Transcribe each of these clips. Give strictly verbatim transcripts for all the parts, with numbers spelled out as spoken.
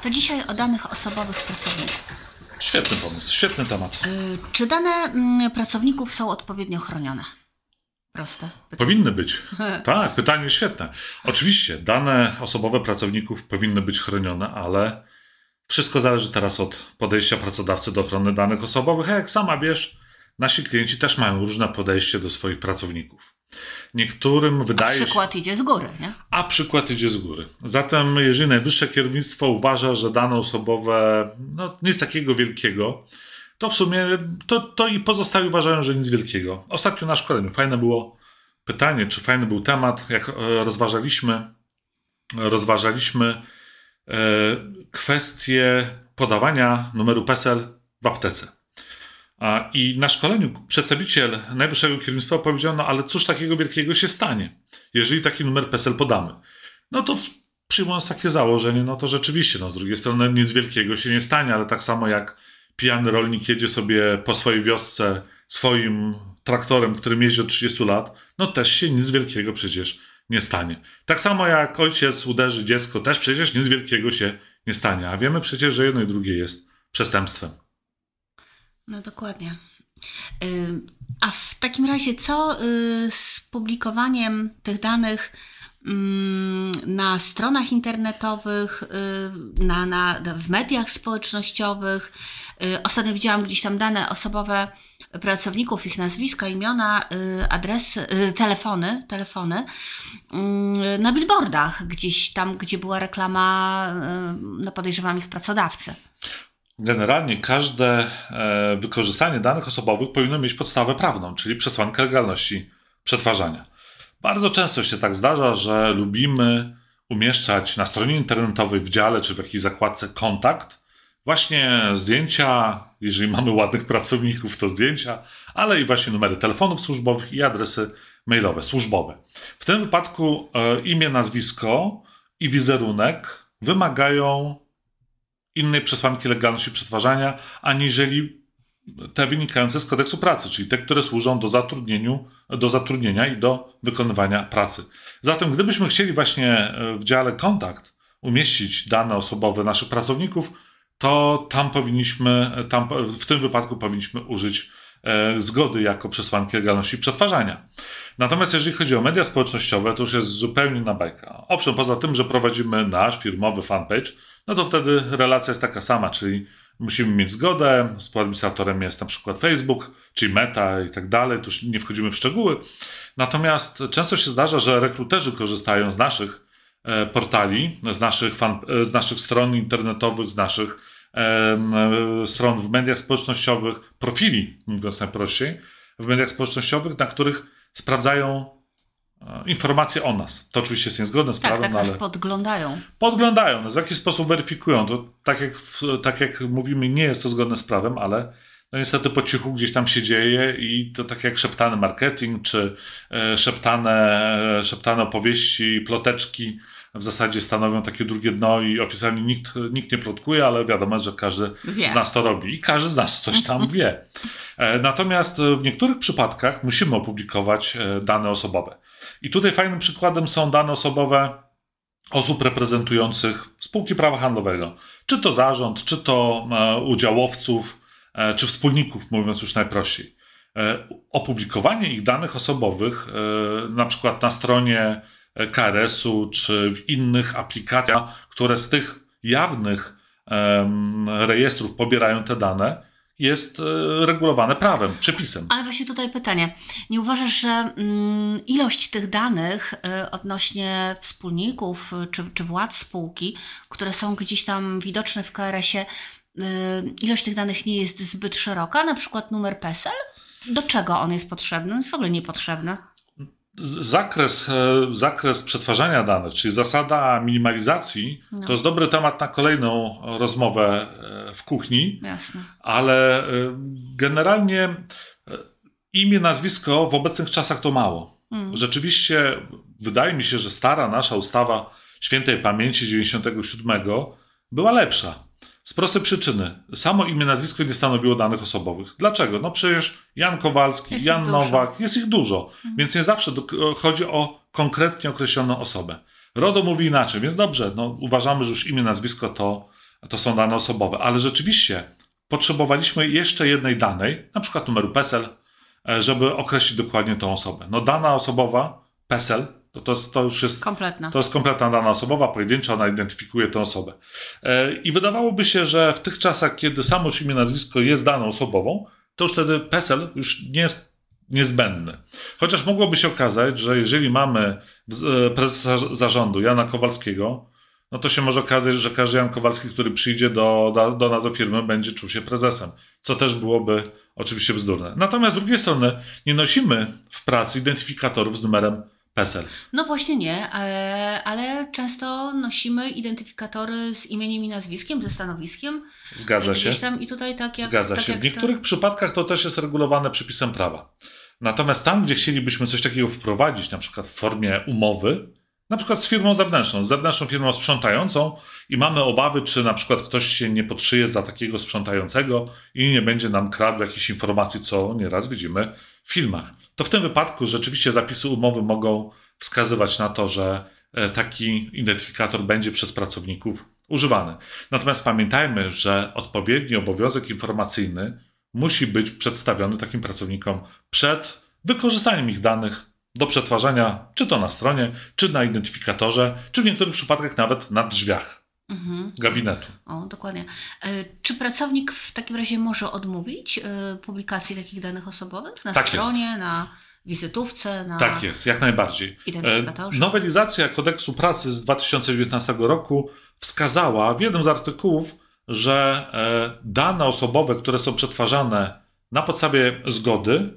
To dzisiaj o danych osobowych pracowników. Świetny pomysł, świetny temat. Yy, czy dane mm, pracowników są odpowiednio chronione? Proste pytanie. Powinny być. Tak, pytanie świetne. Oczywiście dane osobowe pracowników powinny być chronione, ale wszystko zależy teraz od podejścia pracodawcy do ochrony danych osobowych. A jak sama wiesz, nasi klienci też mają różne podejście do swoich pracowników. Niektórym wydaje się... A przykład idzie z góry, nie? A przykład idzie z góry. Zatem jeżeli najwyższe kierownictwo uważa, że dane osobowe no, nic takiego wielkiego, to w sumie to, to i pozostali uważają, że nic wielkiego. Ostatnio na szkoleniu fajne było pytanie, czy fajny był temat, jak rozważaliśmy, rozważaliśmy e, kwestię podawania numeru PESEL w aptece. I na szkoleniu przedstawiciel najwyższego kierownictwa powiedział, no ale cóż takiego wielkiego się stanie, jeżeli taki numer PESEL podamy. No to przyjmując takie założenie, no to rzeczywiście, no z drugiej strony nic wielkiego się nie stanie, ale tak samo jak pijany rolnik jedzie sobie po swojej wiosce swoim traktorem, którym jeździ od trzydziestu lat, no też się nic wielkiego przecież nie stanie. Tak samo jak ojciec uderzy dziecko, też przecież nic wielkiego się nie stanie. A wiemy przecież, że jedno i drugie jest przestępstwem. No dokładnie. Yy, a w takim razie co yy, z publikowaniem tych danych yy, na stronach internetowych, yy, na, na, w mediach społecznościowych? Yy, ostatnio widziałam gdzieś tam dane osobowe pracowników, ich nazwiska, imiona, yy, adresy, yy, telefony, telefony yy, na billboardach, gdzieś tam, gdzie była reklama, yy, no podejrzewam ich pracodawcy. Generalnie każde e, wykorzystanie danych osobowych powinno mieć podstawę prawną, czyli przesłankę legalności przetwarzania. Bardzo często się tak zdarza, że lubimy umieszczać na stronie internetowej w dziale czy w jakiejś zakładce kontakt właśnie zdjęcia, jeżeli mamy ładnych pracowników, to zdjęcia, ale i właśnie numery telefonów służbowych i adresy mailowe, służbowe. W tym wypadku e, imię, nazwisko i wizerunek wymagają innej przesłanki legalności przetwarzania, aniżeli te wynikające z kodeksu pracy, czyli te, które służą do, zatrudnieniu, do zatrudnienia i do wykonywania pracy. Zatem gdybyśmy chcieli właśnie w dziale kontakt umieścić dane osobowe naszych pracowników, to tam powinniśmy, tam w tym wypadku powinniśmy użyć e, zgody jako przesłanki legalności przetwarzania. Natomiast jeżeli chodzi o media społecznościowe, to już jest zupełnie inna bajka. Owszem, poza tym, że prowadzimy nasz firmowy fanpage, no to wtedy relacja jest taka sama, czyli musimy mieć zgodę, współadministratorem jest na przykład Facebook, czyli Meta i tak dalej, tu już nie wchodzimy w szczegóły. Natomiast często się zdarza, że rekruterzy korzystają z naszych e, portali, z naszych, fan, z naszych stron internetowych, z naszych e, stron w mediach społecznościowych, profili, mówiąc najprościej, w mediach społecznościowych, na których sprawdzają informacje o nas. To oczywiście jest niezgodne z prawem, tak, tak ale... nas podglądają. Podglądają nas, w jakiś sposób weryfikują. To tak jak, tak jak mówimy, nie jest to zgodne z prawem, ale no niestety po cichu gdzieś tam się dzieje i to tak jak szeptany marketing, czy e, szeptane, szeptane opowieści, ploteczki w zasadzie stanowią takie drugie dno i oficjalnie nikt, nikt nie plotkuje, ale wiadomo, że każdy wie. Z nas to robi i każdy z nas coś tam wie. E, natomiast w niektórych przypadkach musimy opublikować e, dane osobowe. I tutaj fajnym przykładem są dane osobowe osób reprezentujących spółki prawa handlowego. Czy to zarząd, czy to e, udziałowców, e, czy wspólników, mówiąc już najprościej. E, opublikowanie ich danych osobowych, e, na przykład na stronie K R S-u, czy w innych aplikacjach, które z tych jawnych e, rejestrów pobierają te dane, jest regulowane prawem, przepisem. Ale właśnie tutaj pytanie. Nie uważasz, że mm, ilość tych danych y, odnośnie wspólników y, czy, czy władz spółki, które są gdzieś tam widoczne w K R S-ie, y, ilość tych danych nie jest zbyt szeroka? Na przykład numer PESEL? Do czego on jest potrzebny? On jest w ogóle niepotrzebny. Zakres, zakres przetwarzania danych, czyli zasada minimalizacji, no. To jest dobry temat na kolejną rozmowę w kuchni. Jasne. Ale generalnie imię, nazwisko w obecnych czasach to mało. Mm. Rzeczywiście wydaje mi się, że stara nasza ustawa świętej pamięci dziewięćdziesiątego siódmego była lepsza. Z prostej przyczyny. Samo imię, nazwisko nie stanowiło danych osobowych. Dlaczego? No przecież Jan Kowalski, jest Jan Nowak, jest ich dużo. Mhm. Więc nie zawsze do, chodzi o konkretnie określoną osobę. RODO mówi inaczej, więc dobrze, no, uważamy, że już imię, nazwisko to, to są dane osobowe, ale rzeczywiście potrzebowaliśmy jeszcze jednej danej, na przykład numeru PESEL, żeby określić dokładnie tą osobę. No dana osobowa, PESEL, to, to, jest, to już jest kompletna. To jest kompletna dana osobowa, pojedyncza, ona identyfikuje tę osobę. I wydawałoby się, że w tych czasach, kiedy samo imię, nazwisko jest daną osobową, to już wtedy PESEL już nie jest niezbędny. Chociaż mogłoby się okazać, że jeżeli mamy prezesa zarządu Jana Kowalskiego, no to się może okazać, że każdy Jan Kowalski, który przyjdzie do, do, do nazwy firmy, będzie czuł się prezesem, co też byłoby oczywiście bzdurne. Natomiast z drugiej strony nie nosimy w pracy identyfikatorów z numerem PESEL. No właśnie nie, ale, ale często nosimy identyfikatory z imieniem i nazwiskiem, ze stanowiskiem. Zgadza się. Gdzieś tam i tutaj tak jak, Zgadza tak się. Jak w niektórych to... przypadkach to też jest regulowane przepisem prawa. Natomiast tam, gdzie chcielibyśmy coś takiego wprowadzić, na przykład w formie umowy, na przykład z firmą zewnętrzną, z zewnętrzną firmą sprzątającą i mamy obawy, czy na przykład ktoś się nie podszyje za takiego sprzątającego i nie będzie nam kradł jakichś informacji, co nieraz widzimy w filmach. To w tym wypadku rzeczywiście zapisy umowy mogą wskazywać na to, że taki identyfikator będzie przez pracowników używany. Natomiast pamiętajmy, że odpowiedni obowiązek informacyjny musi być przedstawiony takim pracownikom przed wykorzystaniem ich danych do przetwarzania, czy to na stronie, czy na identyfikatorze, czy w niektórych przypadkach nawet na drzwiach mhm. gabinetu. O, dokładnie. Czy pracownik w takim razie może odmówić publikacji takich danych osobowych na tak stronie, jest. na wizytówce? Na tak jest, jak najbardziej. Identyfikatorze? Nowelizacja Kodeksu Pracy z dwa tysiące dziewiętnastego roku wskazała w jednym z artykułów, że dane osobowe, które są przetwarzane na podstawie zgody,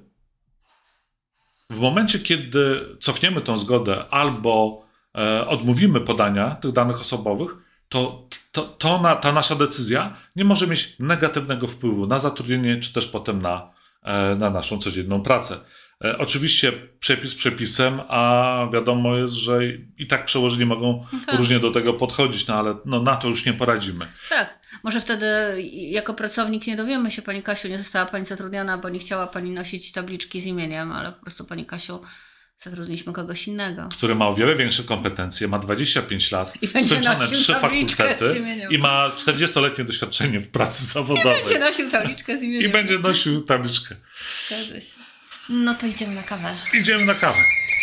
w momencie, kiedy cofniemy tą zgodę albo e, odmówimy podania tych danych osobowych, to, to, to na, ta nasza decyzja nie może mieć negatywnego wpływu na zatrudnienie, czy też potem na, e, na naszą codzienną pracę. E, oczywiście przepis przepisem, a wiadomo jest, że i tak przełożeni mogą tak. różnie do tego podchodzić, no ale no, na to już nie poradzimy. Tak. Może wtedy jako pracownik nie dowiemy się, Pani Kasiu, nie została Pani zatrudniona, bo nie chciała Pani nosić tabliczki z imieniem, ale po prostu Pani Kasiu, zatrudniliśmy kogoś innego. Który ma o wiele większe kompetencje, ma dwadzieścia pięć lat, I skończone trzy fakultety i ma czterdziestoletnie doświadczenie w pracy zawodowej. I będzie nosił tabliczkę z imieniem. I będzie nosił tabliczkę. Zgadza się. No to idziemy na kawę. Idziemy na kawę.